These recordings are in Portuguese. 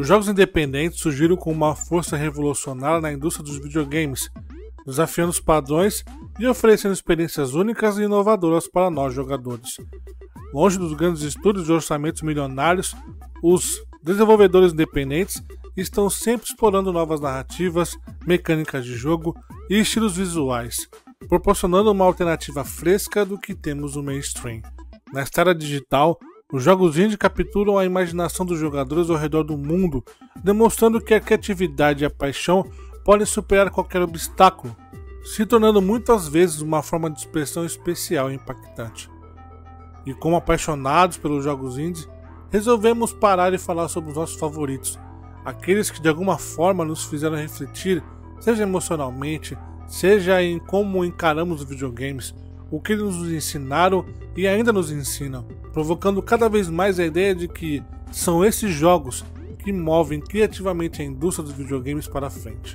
Os jogos independentes surgiram com uma força revolucionária na indústria dos videogames, desafiando os padrões e oferecendo experiências únicas e inovadoras para nós jogadores. Longe dos grandes estúdios de orçamentos milionários, os desenvolvedores independentes estão sempre explorando novas narrativas, mecânicas de jogo e estilos visuais, proporcionando uma alternativa fresca do que temos no mainstream. Na era digital, os jogos indie capturam a imaginação dos jogadores ao redor do mundo, demonstrando que a criatividade e a paixão podem superar qualquer obstáculo, se tornando muitas vezes uma forma de expressão especial e impactante. E como apaixonados pelos jogos indie, resolvemos parar e falar sobre os nossos favoritos, aqueles que de alguma forma nos fizeram refletir, seja emocionalmente, seja em como encaramos os videogames, o que eles nos ensinaram e ainda nos ensinam, provocando cada vez mais a ideia de que são esses jogos que movem criativamente a indústria dos videogames para frente.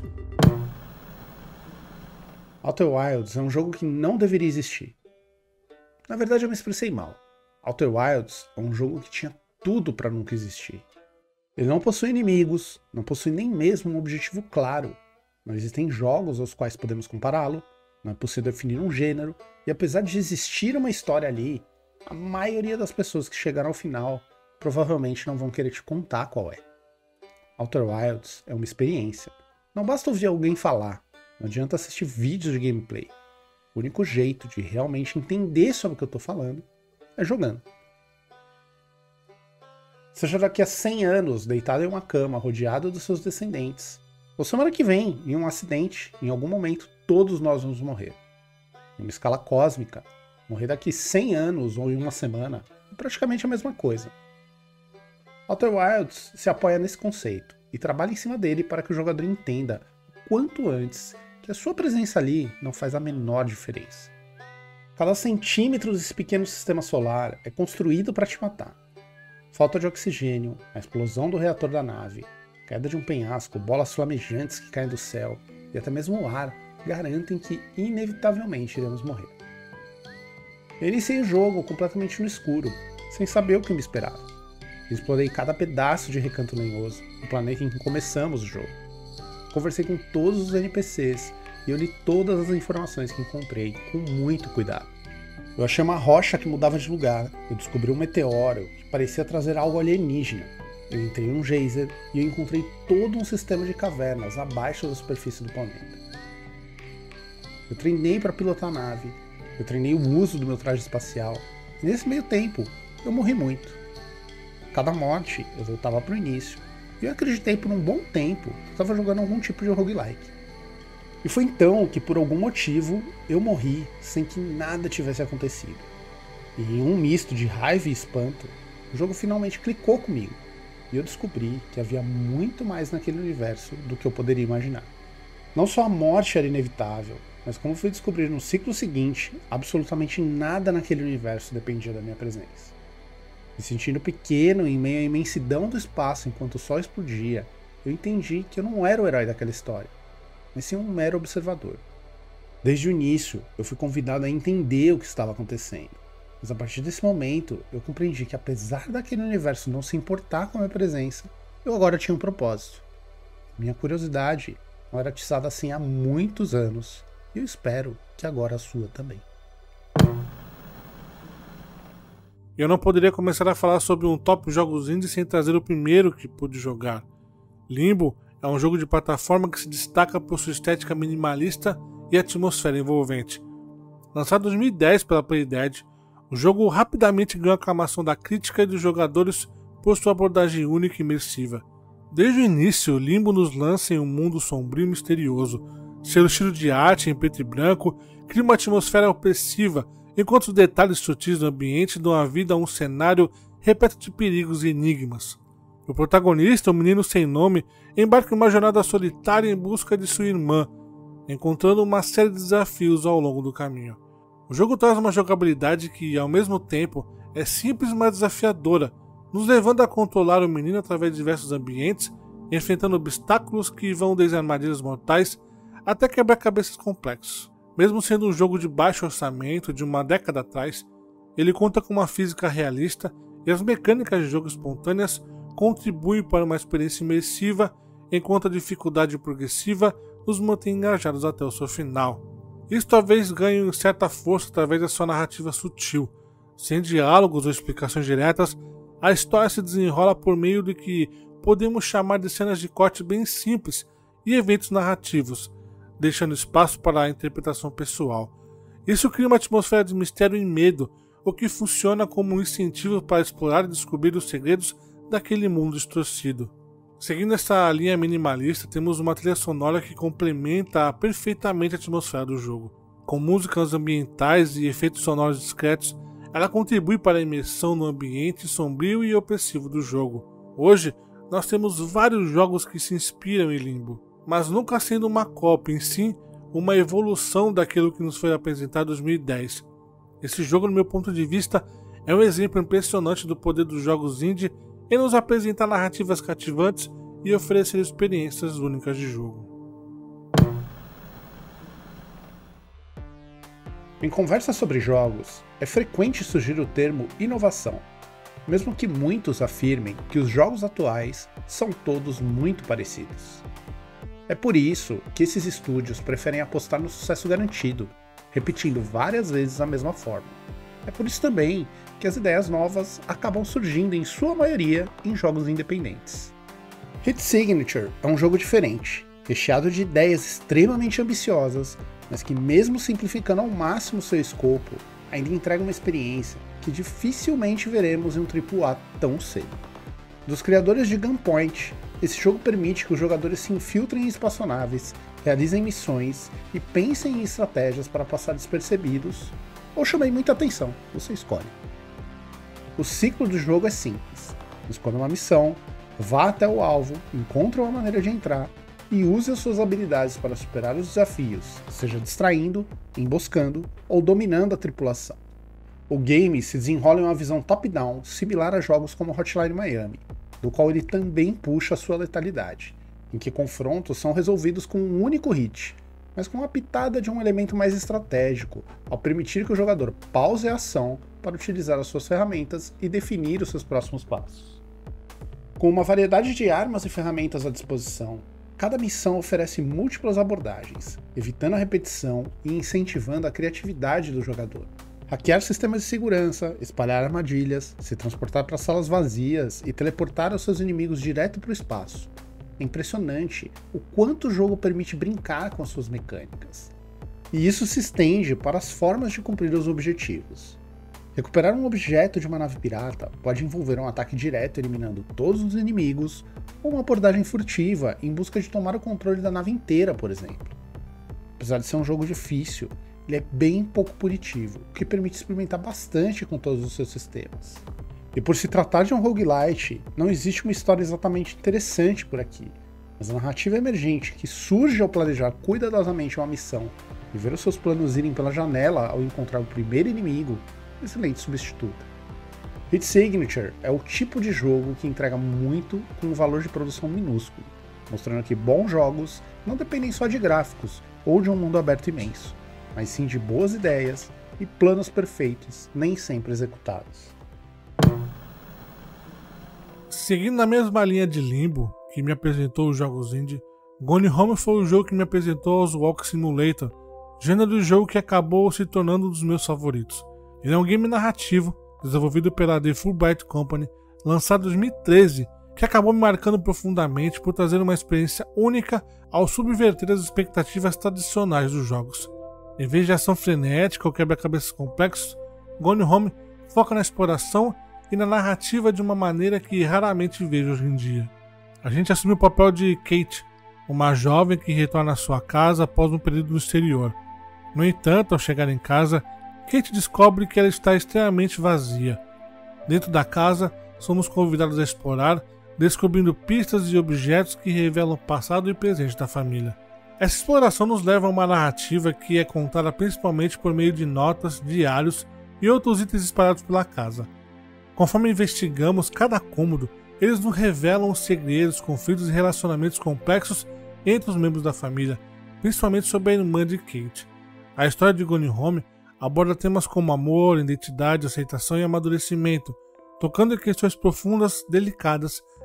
Outer Wilds é um jogo que não deveria existir. Na verdade, eu me expressei mal. Outer Wilds é um jogo que tinha tudo para nunca existir. Ele não possui inimigos, não possui nem mesmo um objetivo claro. Não existem jogos aos quais podemos compará-lo, não é possível definir um gênero, e apesar de existir uma história ali, a maioria das pessoas que chegaram ao final provavelmente não vão querer te contar qual é. Outer Wilds é uma experiência. Não basta ouvir alguém falar, não adianta assistir vídeos de gameplay. O único jeito de realmente entender sobre o que eu estou falando é jogando. Seja daqui a 100 anos, deitado em uma cama, rodeado dos seus descendentes. Ou semana que vem, em um acidente, em algum momento, todos nós vamos morrer. Em uma escala cósmica, morrer daqui 100 anos ou em uma semana é praticamente a mesma coisa. Outer Wilds se apoia nesse conceito e trabalha em cima dele para que o jogador entenda o quanto antes que a sua presença ali não faz a menor diferença. Cada centímetro desse pequeno sistema solar é construído para te matar. Falta de oxigênio, a explosão do reator da nave, queda de um penhasco, bolas flamejantes que caem do céu e até mesmo o ar garantem que inevitavelmente iremos morrer. Eu iniciei o jogo completamente no escuro, sem saber o que me esperava. Explorei cada pedaço de Recanto Lenhoso, o planeta em que começamos o jogo. Conversei com todos os NPCs e eu li todas as informações que encontrei com muito cuidado. Eu achei uma rocha que mudava de lugar, eu descobri um meteoro que parecia trazer algo alienígena. Eu entrei em um geyser e eu encontrei todo um sistema de cavernas abaixo da superfície do planeta. Eu treinei para pilotar a nave, eu treinei o uso do meu traje espacial, e nesse meio tempo eu morri muito. Cada morte eu voltava para o início, e eu acreditei por um bom tempo que eu estava jogando algum tipo de roguelike. E foi então que por algum motivo eu morri sem que nada tivesse acontecido. E em um misto de raiva e espanto, o jogo finalmente clicou comigo, e eu descobri que havia muito mais naquele universo do que eu poderia imaginar. Não só a morte era inevitável, mas como fui descobrir no ciclo seguinte, absolutamente nada naquele universo dependia da minha presença. Me sentindo pequeno em meio à imensidão do espaço enquanto o sol explodia, eu entendi que eu não era o herói daquela história, mas sim um mero observador. Desde o início, eu fui convidado a entender o que estava acontecendo, mas a partir desse momento, eu compreendi que apesar daquele universo não se importar com a minha presença, eu agora tinha um propósito. Minha curiosidade não era atiçada assim há muitos anos, e eu espero que agora a sua também. Eu não poderia começar a falar sobre um top jogos indie sem trazer o primeiro que pude jogar. Limbo é um jogo de plataforma que se destaca por sua estética minimalista e atmosfera envolvente. Lançado em 2010 pela Playdead, o jogo rapidamente ganhou a aclamação da crítica e dos jogadores por sua abordagem única e imersiva. Desde o início, Limbo nos lança em um mundo sombrio e misterioso. Seu estilo de arte em preto e branco cria uma atmosfera opressiva, enquanto os detalhes sutis do ambiente dão a vida a um cenário repleto de perigos e enigmas. O protagonista, um menino sem nome, embarca em uma jornada solitária em busca de sua irmã, encontrando uma série de desafios ao longo do caminho. O jogo traz uma jogabilidade que, ao mesmo tempo, é simples mas desafiadora, nos levando a controlar o menino através de diversos ambientes, enfrentando obstáculos que vão desde armadilhas mortais até quebra-cabeças complexos. Mesmo sendo um jogo de baixo orçamento de uma década atrás, ele conta com uma física realista e as mecânicas de jogo espontâneas contribui para uma experiência imersiva, enquanto a dificuldade progressiva nos mantém engajados até o seu final. Isso talvez ganhe certa força através da sua narrativa sutil. Sem diálogos ou explicações diretas, a história se desenrola por meio do que podemos chamar de cenas de corte bem simples e eventos narrativos, deixando espaço para a interpretação pessoal. Isso cria uma atmosfera de mistério e medo, o que funciona como um incentivo para explorar e descobrir os segredos daquele mundo distorcido. Seguindo essa linha minimalista, temos uma trilha sonora que complementa perfeitamente a atmosfera do jogo. Com músicas ambientais e efeitos sonoros discretos, ela contribui para a imersão no ambiente sombrio e opressivo do jogo. Hoje, nós temos vários jogos que se inspiram em Limbo, mas nunca sendo uma cópia, em si, uma evolução daquilo que nos foi apresentado em 2010. Esse jogo, no meu ponto de vista, é um exemplo impressionante do poder dos jogos indie em nos apresentar narrativas cativantes e oferecer experiências únicas de jogo. Em conversas sobre jogos, é frequente surgir o termo inovação, mesmo que muitos afirmem que os jogos atuais são todos muito parecidos. É por isso que esses estúdios preferem apostar no sucesso garantido, repetindo várias vezes a mesma forma. É por isso também que as ideias novas acabam surgindo em sua maioria em jogos independentes. Hit Signature é um jogo diferente, recheado de ideias extremamente ambiciosas, mas que mesmo simplificando ao máximo seu escopo, ainda entrega uma experiência que dificilmente veremos em um AAA tão cedo. Dos criadores de Gunpoint, esse jogo permite que os jogadores se infiltrem em espaçonaves, realizem missões e pensem em estratégias para passar despercebidos, ou chamem muita atenção, você escolhe. O ciclo do jogo é simples: escolha uma missão, vá até o alvo, encontre uma maneira de entrar e use as suas habilidades para superar os desafios, seja distraindo, emboscando ou dominando a tripulação. O game se desenrola em uma visão top-down similar a jogos como Hotline Miami, do qual ele também puxa a sua letalidade, em que confrontos são resolvidos com um único hit, mas com uma pitada de um elemento mais estratégico, ao permitir que o jogador pause a ação para utilizar as suas ferramentas e definir os seus próximos passos. Com uma variedade de armas e ferramentas à disposição, cada missão oferece múltiplas abordagens, evitando a repetição e incentivando a criatividade do jogador. Hackear sistemas de segurança, espalhar armadilhas, se transportar para salas vazias e teleportar os seus inimigos direto para o espaço. É impressionante o quanto o jogo permite brincar com as suas mecânicas. E isso se estende para as formas de cumprir os objetivos. Recuperar um objeto de uma nave pirata pode envolver um ataque direto eliminando todos os inimigos, ou uma abordagem furtiva em busca de tomar o controle da nave inteira, por exemplo. Apesar de ser um jogo difícil, ele é bem pouco punitivo, o que permite experimentar bastante com todos os seus sistemas. E por se tratar de um roguelite, não existe uma história exatamente interessante por aqui, mas a narrativa emergente que surge ao planejar cuidadosamente uma missão e ver os seus planos irem pela janela ao encontrar o primeiro inimigo, é um excelente substituto. Hit Signature é o tipo de jogo que entrega muito com um valor de produção minúsculo, mostrando que bons jogos não dependem só de gráficos ou de um mundo aberto imenso, mas sim de boas ideias e planos perfeitos, nem sempre executados. Seguindo na mesma linha de Limbo, que me apresentou os jogos indie, Gone Home foi o jogo que me apresentou aos Walk Simulator, gênero de jogo que acabou se tornando um dos meus favoritos. Ele é um game narrativo, desenvolvido pela The Fulbright Company, lançado em 2013, que acabou me marcando profundamente por trazer uma experiência única ao subverter as expectativas tradicionais dos jogos. Em vez de ação frenética ou quebra-cabeças complexos, Gone Home foca na exploração e na narrativa de uma maneira que raramente vejo hoje em dia. A gente assume o papel de Kate, uma jovem que retorna à sua casa após um período no exterior. No entanto, ao chegar em casa, Kate descobre que ela está extremamente vazia. Dentro da casa, somos convidados a explorar, descobrindo pistas e objetos que revelam o passado e presente da família. Essa exploração nos leva a uma narrativa que é contada principalmente por meio de notas, diários e outros itens espalhados pela casa. Conforme investigamos cada cômodo, eles nos revelam os segredos, conflitos e relacionamentos complexos entre os membros da família, principalmente sobre a irmã de Kate. A história de Gone Home aborda temas como amor, identidade, aceitação e amadurecimento, tocando em questões profundas, delicadas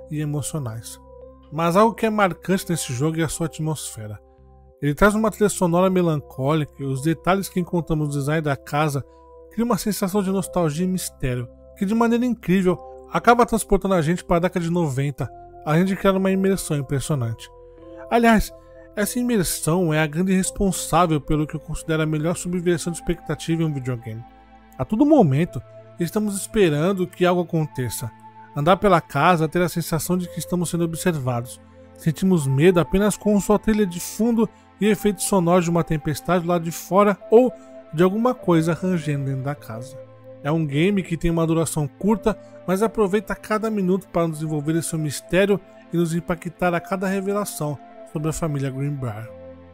e emocionais. Mas algo que é marcante nesse jogo é a sua atmosfera. Ele traz uma trilha sonora melancólica e os detalhes que encontramos no design da casa criam uma sensação de nostalgia e mistério, que de maneira incrível acaba transportando a gente para a década de 90, além de criar uma imersão impressionante. Aliás, essa imersão é a grande responsável pelo que eu considero a melhor subversão de expectativa em um videogame. A todo momento, estamos esperando que algo aconteça. Andar pela casa, ter a sensação de que estamos sendo observados. Sentimos medo apenas com sua trilha de fundo e efeitos sonoros de uma tempestade lá de fora ou de alguma coisa rangendo dentro da casa. É um game que tem uma duração curta, mas aproveita cada minuto para nos desenvolver esse mistério e nos impactar a cada revelação sobre a família Greenbrier.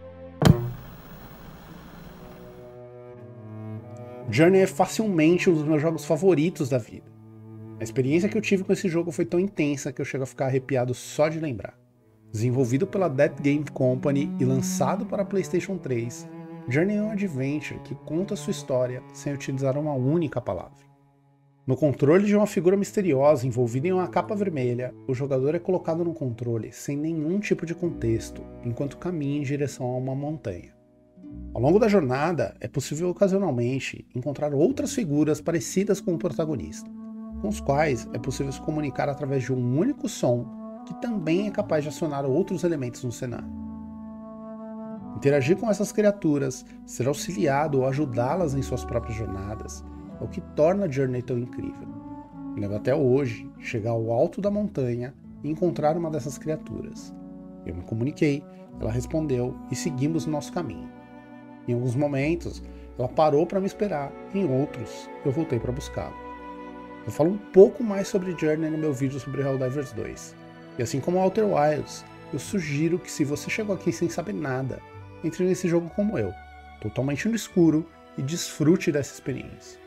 Journey é facilmente um dos meus jogos favoritos da vida. A experiência que eu tive com esse jogo foi tão intensa que eu chego a ficar arrepiado só de lembrar. Desenvolvido pela Dead Game Company e lançado para PlayStation 3, Journey é um adventure que conta sua história sem utilizar uma única palavra. No controle de uma figura misteriosa envolvida em uma capa vermelha, o jogador é colocado no controle sem nenhum tipo de contexto, enquanto caminha em direção a uma montanha. Ao longo da jornada, é possível ocasionalmente encontrar outras figuras parecidas com o protagonista, com os quais é possível se comunicar através de um único som que também é capaz de acionar outros elementos no cenário. Interagir com essas criaturas, ser auxiliado ou ajudá-las em suas próprias jornadas, é o que torna a Journey tão incrível. Me lembro até hoje chegar ao alto da montanha e encontrar uma dessas criaturas. Eu me comuniquei, ela respondeu e seguimos o nosso caminho. Em alguns momentos, ela parou para me esperar, em outros, eu voltei para buscá-la. Eu falo um pouco mais sobre Journey no meu vídeo sobre Helldivers 2. E assim como Outer Wilds, eu sugiro que se você chegou aqui sem saber nada, entre nesse jogo como eu, totalmente no escuro, e desfrute dessa experiência.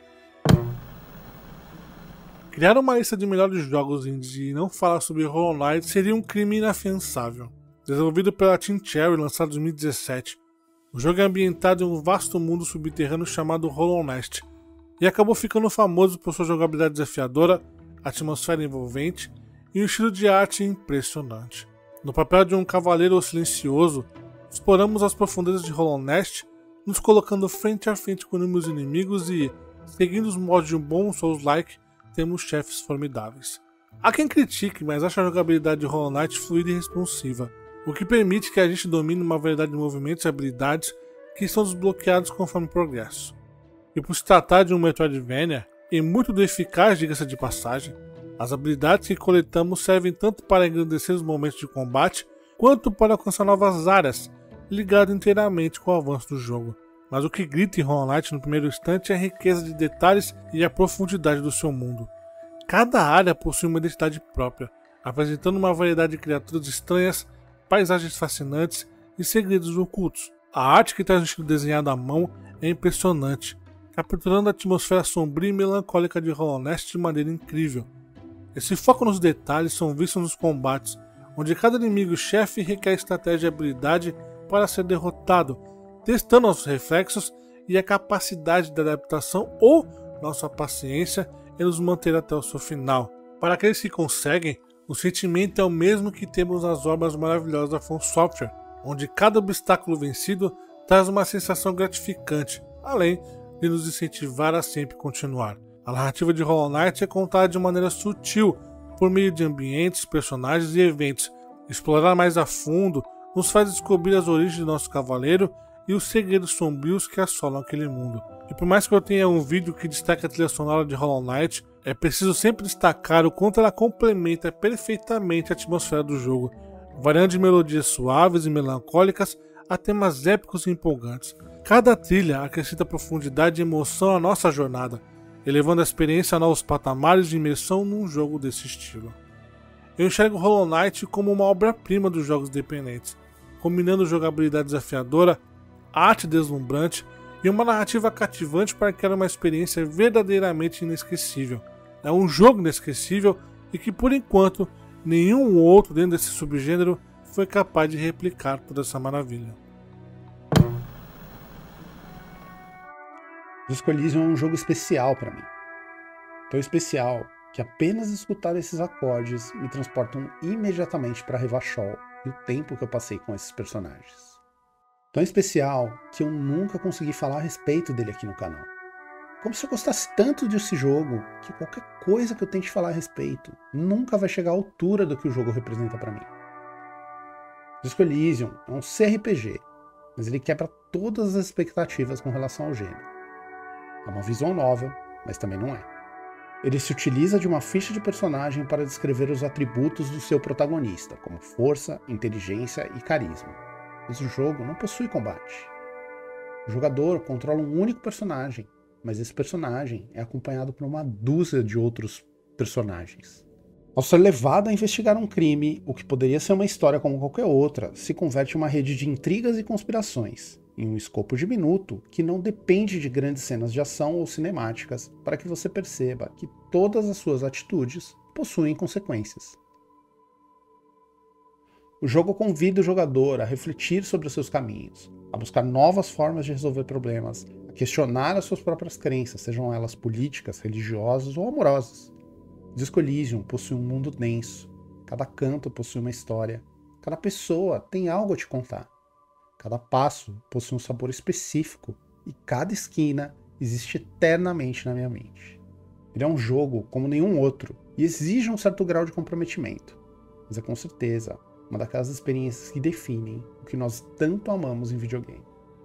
Criar uma lista de melhores jogos indie e não falar sobre Hollow Knight seria um crime inafiançável. Desenvolvido pela Team Cherry, lançado em 2017, o jogo é ambientado em um vasto mundo subterrâneo chamado Hollow Nest, e acabou ficando famoso por sua jogabilidade desafiadora, atmosfera envolvente e um estilo de arte impressionante. No papel de um cavaleiro silencioso, exploramos as profundezas de Hollow Nest, nos colocando frente a frente com inúmeros inimigos e, seguindo os modos de um bom Souls-like, temos chefes formidáveis. Há quem critique, mas acha a jogabilidade de Hollow Knight fluida e responsiva, o que permite que a gente domine uma variedade de movimentos e habilidades que são desbloqueados conforme o progresso. E por se tratar de um Metroidvania, e muito do eficaz, diga-se de passagem, as habilidades que coletamos servem tanto para engrandecer os momentos de combate, quanto para alcançar novas áreas, ligado inteiramente com o avanço do jogo. Mas o que grita em Hollow Knight no primeiro instante é a riqueza de detalhes e a profundidade do seu mundo. Cada área possui uma identidade própria, apresentando uma variedade de criaturas estranhas, paisagens fascinantes e segredos ocultos. A arte que traz um estilo desenhado à mão é impressionante, capturando a atmosfera sombria e melancólica de Hollow Knight de maneira incrível. Esse foco nos detalhes são vistos nos combates, onde cada inimigo e chefe requer estratégia e habilidade para ser derrotado, testando nossos reflexos e a capacidade de adaptação ou nossa paciência em nos manter até o seu final. Para aqueles que conseguem, o sentimento é o mesmo que temos nas obras maravilhosas da From Software, onde cada obstáculo vencido traz uma sensação gratificante, além de nos incentivar a sempre continuar. A narrativa de Hollow Knight é contada de maneira sutil, por meio de ambientes, personagens e eventos. Explorar mais a fundo nos faz descobrir as origens de nosso cavaleiro e os segredos sombrios que assolam aquele mundo. E por mais que eu tenha um vídeo que destaque a trilha sonora de Hollow Knight, é preciso sempre destacar o quanto ela complementa perfeitamente a atmosfera do jogo, variando de melodias suaves e melancólicas a temas épicos e empolgantes. Cada trilha acrescenta profundidade e emoção à nossa jornada, elevando a experiência a novos patamares de imersão num jogo desse estilo. Eu enxergo Hollow Knight como uma obra-prima dos jogos independentes, combinando jogabilidade desafiadora, arte deslumbrante e uma narrativa cativante para criar uma experiência verdadeiramente inesquecível. É um jogo inesquecível e que, por enquanto, nenhum outro dentro desse subgênero foi capaz de replicar toda essa maravilha. Disco Elysium é um jogo especial para mim. Tão especial que apenas escutar esses acordes me transportam imediatamente para Revachol e o tempo que eu passei com esses personagens. Tão especial que eu nunca consegui falar a respeito dele aqui no canal. Como se eu gostasse tanto desse jogo que qualquer coisa que eu tente falar a respeito nunca vai chegar à altura do que o jogo representa para mim. Disco Elysium é um CRPG, mas ele quebra todas as expectativas com relação ao gênero. É uma visual novel, mas também não é. Ele se utiliza de uma ficha de personagem para descrever os atributos do seu protagonista, como força, inteligência e carisma. Mas o jogo não possui combate. O jogador controla um único personagem, mas esse personagem é acompanhado por uma dúzia de outros personagens. Ao ser levado a investigar um crime, o que poderia ser uma história como qualquer outra, se converte em uma rede de intrigas e conspirações, em um escopo diminuto que não depende de grandes cenas de ação ou cinemáticas para que você perceba que todas as suas atitudes possuem consequências. O jogo convida o jogador a refletir sobre os seus caminhos, a buscar novas formas de resolver problemas, a questionar as suas próprias crenças, sejam elas políticas, religiosas ou amorosas. Disco Elysium possui um mundo denso, cada canto possui uma história, cada pessoa tem algo a te contar. Cada passo possui um sabor específico e cada esquina existe eternamente na minha mente. Ele é um jogo como nenhum outro e exige um certo grau de comprometimento, mas é com certeza uma daquelas experiências que definem o que nós tanto amamos em videogame.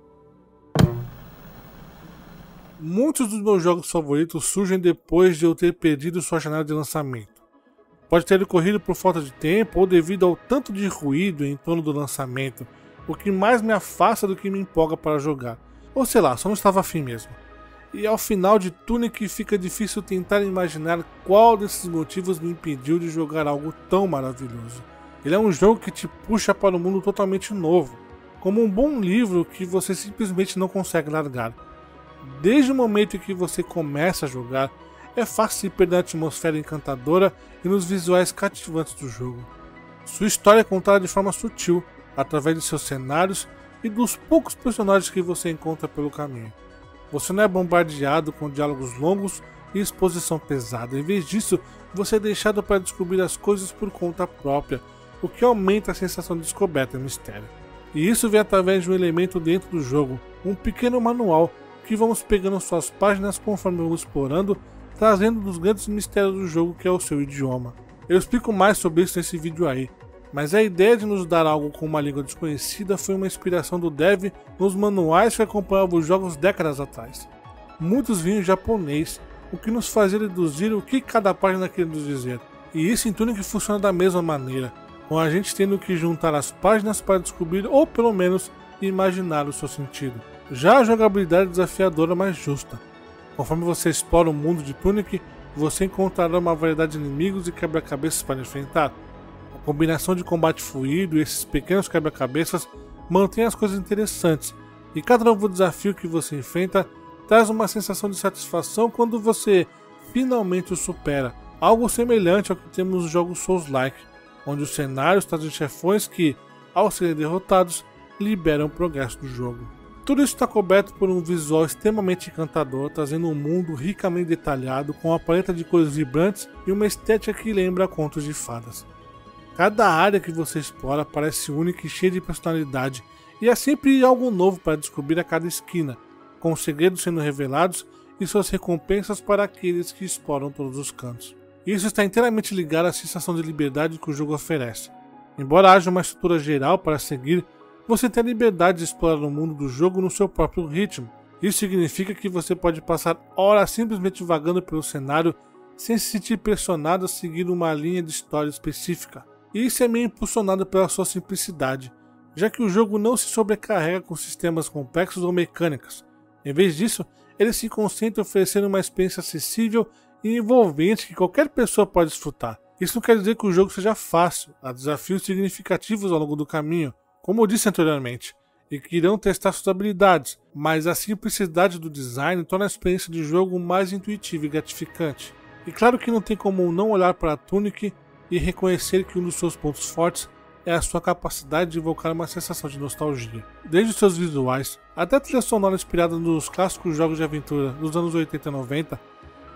Muitos dos meus jogos favoritos surgem depois de eu ter perdido sua janela de lançamento. Pode ter ocorrido por falta de tempo ou devido ao tanto de ruído em torno do lançamento, o que mais me afasta do que me empolga para jogar. Ou sei lá, só não estava afim mesmo. E ao final de Tunic fica difícil tentar imaginar qual desses motivos me impediu de jogar algo tão maravilhoso. Ele é um jogo que te puxa para um mundo totalmente novo, como um bom livro que você simplesmente não consegue largar. Desde o momento em que você começa a jogar, é fácil se perder na atmosfera encantadora e nos visuais cativantes do jogo. Sua história é contada de forma sutil, através de seus cenários e dos poucos personagens que você encontra pelo caminho. Você não é bombardeado com diálogos longos e exposição pesada. Em vez disso, você é deixado para descobrir as coisas por conta própria, o que aumenta a sensação de descoberta e mistério. E isso vem através de um elemento dentro do jogo, um pequeno manual que vamos pegando suas páginas conforme vamos explorando, trazendo dos grandes mistérios do jogo, que é o seu idioma. Eu explico mais sobre isso nesse vídeo aí, mas a ideia de nos dar algo com uma língua desconhecida foi uma inspiração do dev nos manuais que acompanhavam os jogos décadas atrás. Muitos vinham em japonês, o que nos fazia deduzir o que cada página queria nos dizer. E isso em Tunic funciona da mesma maneira, com a gente tendo que juntar as páginas para descobrir ou pelo menos imaginar o seu sentido. Já a jogabilidade é desafiadora, mas justa. Conforme você explora o mundo de Tunic, você encontrará uma variedade de inimigos e quebra-cabeças para enfrentar. A combinação de combate fluido e esses pequenos quebra-cabeças mantém as coisas interessantes, e cada novo desafio que você enfrenta traz uma sensação de satisfação quando você finalmente o supera, algo semelhante ao que temos nos jogos Souls-like, onde os cenários trazem chefões que, ao serem derrotados, liberam o progresso do jogo. Tudo isso está coberto por um visual extremamente encantador, trazendo um mundo ricamente detalhado, com uma paleta de cores vibrantes e uma estética que lembra contos de fadas. Cada área que você explora parece única e cheia de personalidade, e há sempre algo novo para descobrir a cada esquina, com segredos sendo revelados e suas recompensas para aqueles que exploram todos os cantos. Isso está inteiramente ligado à sensação de liberdade que o jogo oferece. Embora haja uma estrutura geral para seguir, você tem a liberdade de explorar o mundo do jogo no seu próprio ritmo. Isso significa que você pode passar horas simplesmente vagando pelo cenário sem se sentir pressionado a seguir uma linha de história específica. E isso é meio impulsionado pela sua simplicidade, já que o jogo não se sobrecarrega com sistemas complexos ou mecânicas. Em vez disso, ele se concentra em oferecer uma experiência acessível e envolvente que qualquer pessoa pode desfrutar. Isso não quer dizer que o jogo seja fácil, há desafios significativos ao longo do caminho, como eu disse anteriormente, e que irão testar suas habilidades, mas a simplicidade do design torna a experiência de jogo mais intuitiva e gratificante. E claro que não tem como não olhar para a Tunic e reconhecer que um dos seus pontos fortes é a sua capacidade de evocar uma sensação de nostalgia. Desde os seus visuais, até a trilha sonora inspirada nos clássicos jogos de aventura dos anos 80 e 90,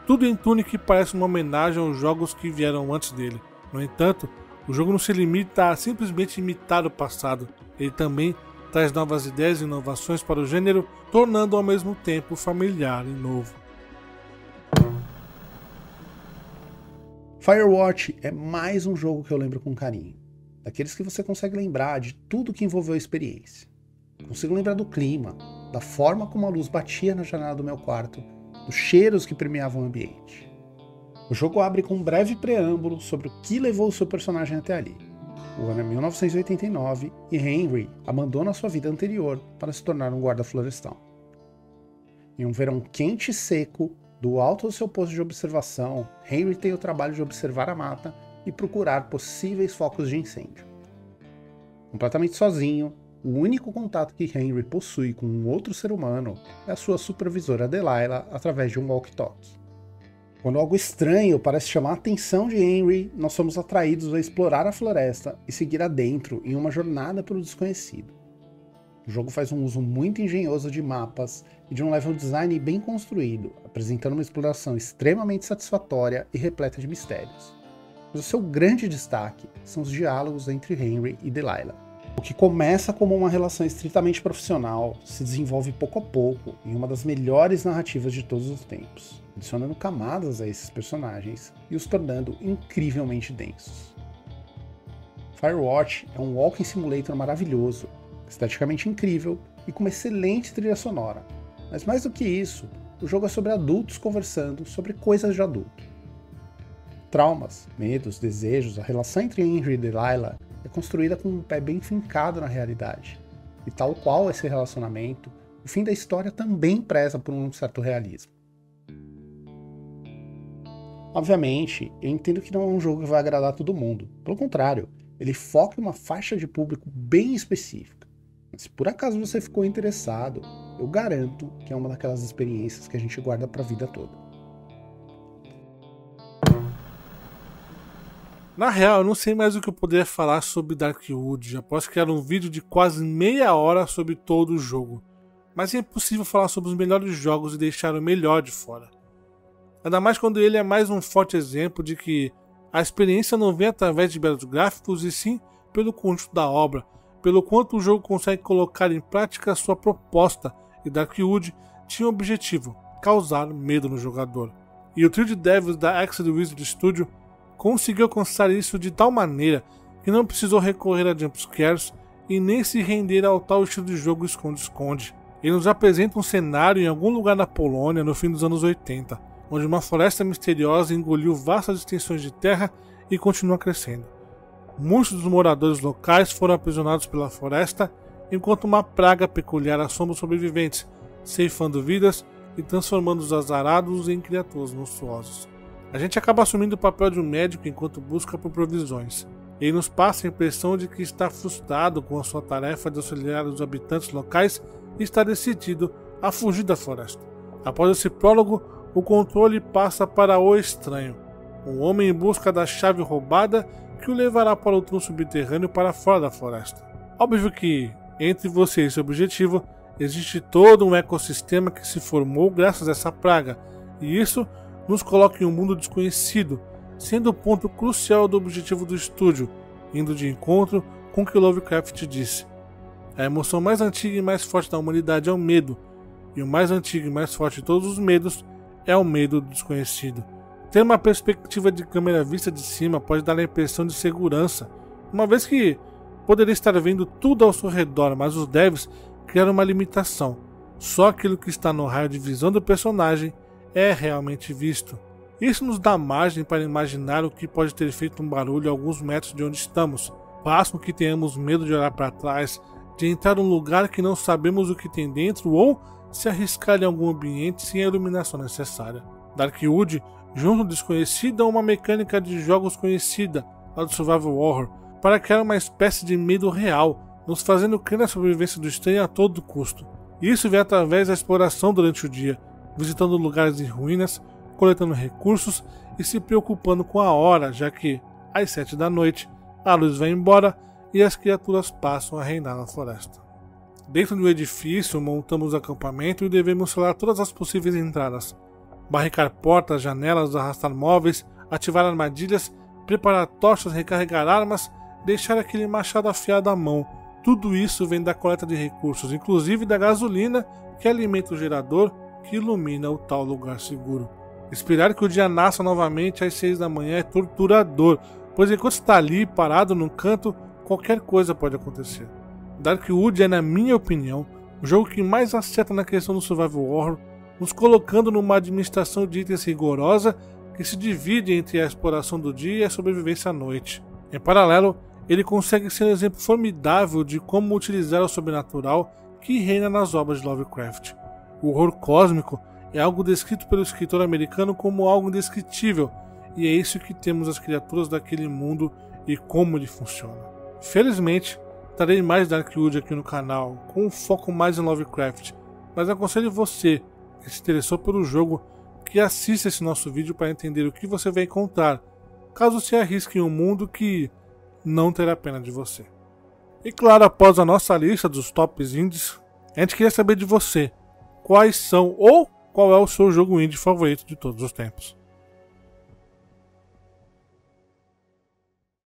tudo em Tunic parece uma homenagem aos jogos que vieram antes dele. No entanto, o jogo não se limita a simplesmente imitar o passado, ele também traz novas ideias e inovações para o gênero, tornando ao mesmo tempo familiar e novo. Firewatch é mais um jogo que eu lembro com carinho. Daqueles que você consegue lembrar de tudo que envolveu a experiência. Consigo lembrar do clima, da forma como a luz batia na janela do meu quarto, dos cheiros que permeavam o ambiente. O jogo abre com um breve preâmbulo sobre o que levou o seu personagem até ali. O ano é 1989 e Henry abandona sua vida anterior para se tornar um guarda florestal. Em um verão quente e seco, do alto do seu posto de observação, Henry tem o trabalho de observar a mata e procurar possíveis focos de incêndio. Completamente sozinho, o único contato que Henry possui com um outro ser humano é a sua supervisora Delilah através de um walkie-talkie. Quando algo estranho parece chamar a atenção de Henry, nós somos atraídos a explorar a floresta e seguir adentro em uma jornada pelo desconhecido. O jogo faz um uso muito engenhoso de mapas e de um level design bem construído, apresentando uma exploração extremamente satisfatória e repleta de mistérios. Mas o seu grande destaque são os diálogos entre Henry e Delilah. O que começa como uma relação estritamente profissional se desenvolve pouco a pouco em uma das melhores narrativas de todos os tempos, adicionando camadas a esses personagens e os tornando incrivelmente densos. Firewatch é um walking simulator maravilhoso, esteticamente incrível e com uma excelente trilha sonora. Mas mais do que isso, o jogo é sobre adultos conversando sobre coisas de adulto. Traumas, medos, desejos, a relação entre Henry e Delilah é construída com um pé bem fincado na realidade. E tal qual esse relacionamento, o fim da história também preza por um certo realismo. Obviamente, eu entendo que não é um jogo que vai agradar todo mundo. Pelo contrário, ele foca em uma faixa de público bem específica. Mas se por acaso você ficou interessado, eu garanto que é uma daquelas experiências que a gente guarda para a vida toda. Na real, eu não sei mais o que eu poderia falar sobre Darkwood, após criar um vídeo de quase meia hora sobre todo o jogo. Mas é impossível falar sobre os melhores jogos e deixar o melhor de fora. Ainda mais quando ele é mais um forte exemplo de que a experiência não vem através de belos gráficos e sim pelo conjunto da obra, pelo quanto o jogo consegue colocar em prática a sua proposta, e Darkwood tinha o objetivo, causar medo no jogador. E o trio de devs da Axel Wizard Studio conseguiu alcançar isso de tal maneira que não precisou recorrer a jumpscares e nem se render ao tal estilo de jogo esconde-esconde. Ele nos apresenta um cenário em algum lugar na Polônia no fim dos anos 80, onde uma floresta misteriosa engoliu vastas extensões de terra e continua crescendo. Muitos dos moradores locais foram aprisionados pela floresta, enquanto uma praga peculiar assombra os sobreviventes, ceifando vidas e transformando os azarados em criaturas monstruosas. A gente acaba assumindo o papel de um médico enquanto busca por provisões. Ele nos passa a impressão de que está frustrado com a sua tarefa de auxiliar os habitantes locais e está decidido a fugir da floresta. Após esse prólogo, o controle passa para o estranho, um homem em busca da chave roubada que o levará para o túnel subterrâneo para fora da floresta. Óbvio que, entre você e seu objetivo, existe todo um ecossistema que se formou graças a essa praga, e isso nos coloca em um mundo desconhecido, sendo o ponto crucial do objetivo do estúdio, indo de encontro com o que Lovecraft disse. A emoção mais antiga e mais forte da humanidade é o medo, e o mais antigo e mais forte de todos os medos é o medo do desconhecido. Ter uma perspectiva de câmera vista de cima pode dar a impressão de segurança, uma vez que poderia estar vendo tudo ao seu redor, mas os devs criaram uma limitação. Só aquilo que está no raio de visão do personagem é realmente visto. Isso nos dá margem para imaginar o que pode ter feito um barulho a alguns metros de onde estamos. Faz com que tenhamos medo de olhar para trás, de entrar num lugar que não sabemos o que tem dentro ou se arriscar em algum ambiente sem a iluminação necessária. Darkwood, junto ao desconhecido, é uma mecânica de jogos conhecida, a do Survival Horror, para criar uma espécie de medo real, nos fazendo crer na sobrevivência do estranho a todo custo. Isso vem através da exploração durante o dia, visitando lugares em ruínas, coletando recursos e se preocupando com a hora, já que, às 7 da noite, a luz vai embora e as criaturas passam a reinar na floresta. Dentro do edifício, montamos acampamento e devemos selar todas as possíveis entradas. barricar portas, janelas, arrastar móveis, ativar armadilhas, preparar tochas, recarregar armas, deixar aquele machado afiado à mão. Tudo isso vem da coleta de recursos, inclusive da gasolina que alimenta o gerador que ilumina o tal lugar seguro. Esperar que o dia nasça novamente às 6 da manhã é torturador, pois enquanto está ali parado num canto, qualquer coisa pode acontecer. Darkwood é, na minha opinião, o jogo que mais acerta na questão do survival horror, nos colocando numa administração de itens rigorosa que se divide entre a exploração do dia e a sobrevivência à noite. Em paralelo, ele consegue ser um exemplo formidável de como utilizar o sobrenatural que reina nas obras de Lovecraft. O horror cósmico é algo descrito pelo escritor americano como algo indescritível, e é isso que temos as criaturas daquele mundo e como ele funciona. Felizmente, trarei mais Darkwood aqui no canal, com um foco mais em Lovecraft, mas aconselho você, que se interessou pelo jogo, que assista esse nosso vídeo para entender o que você vai encontrar, caso se arrisque em um mundo que não terá pena de você. E claro, após a nossa lista dos tops indies, a gente queria saber de você, quais são ou qual é o seu jogo indie favorito de todos os tempos.